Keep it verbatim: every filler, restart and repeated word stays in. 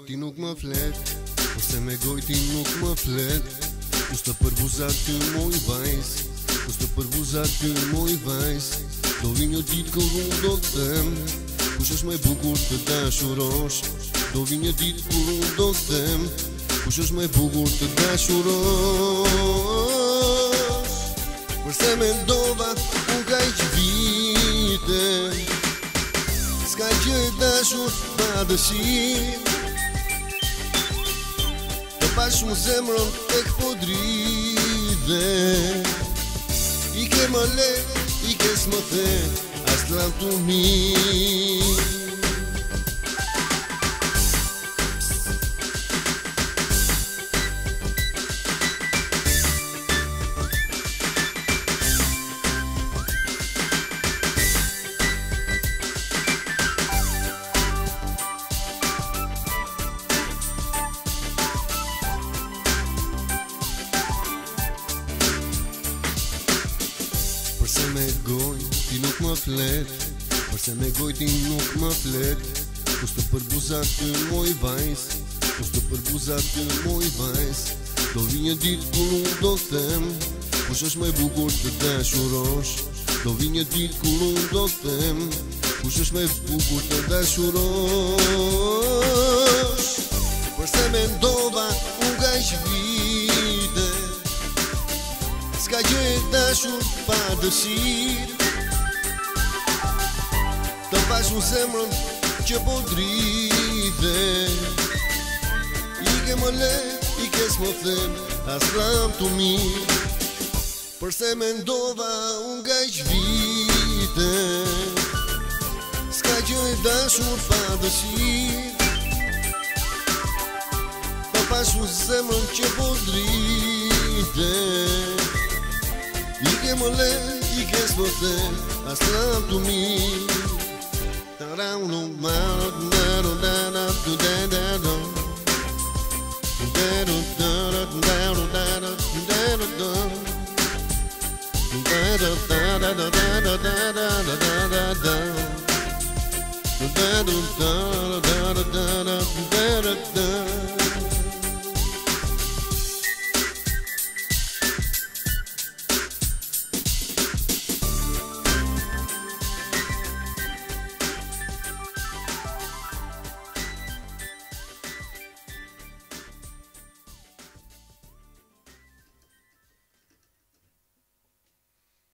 ti nuk më flet, ose me goj ti nuk më flet. Kus të përbuzat ty moj vajz, kus të përbuzat ty moj vajz. Do vi një dit kur unë do të them, kush është më e bukur të dashurosh. Do vi një dit kur unë do të them, kush është më e bukur të dashurosh. Përse me ndova unë ka iq vite, s'ka që e dashur pa dëshir. Të pash mu zemrën tek po dridhe, i ke më le, i ke s'më the, as t'lam t'u mirë. Përse me goj ti nuk më flet, përse me goj ti nuk më flet. Kus të përbuzat ty moj vajz, kus të përbuzat ty moj vajz. Do vi një dit kur unë do të them, kush është më e bukur të dashurosh. Do vi një dit kur unë do të them, kush është më e bukur të dashurosh. Përse me ndova unë ka iq vite, s'ka gjë e dashur pa dëshir. Të pash mu zemrën që po dridhe, i ke më le, i ke s'më them, as t'lam t'u mirë. Përse me ndova unë ka iq vite, s'ka gjë e dashur pa dëshir. Të pash mu zemrën që po dridhe, i ke më le, i ke s'më them, as t'lam t'u mirë. Tarauno maro nero nana tu dero dero dero dero dero dero dero dero dero dero dero dero